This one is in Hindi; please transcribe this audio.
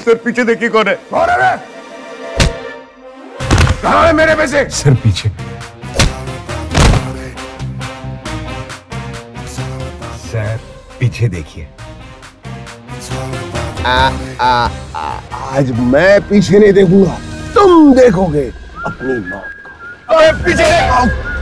सर पीछे देखिए कौन है। कौन है? कहाँ है मेरे पैसे? सर पीछे। सर पीछे देखिए। आज मैं पीछे नहीं देखूंगा, तुम देखोगे अपनी मौत को। पीछे देखो।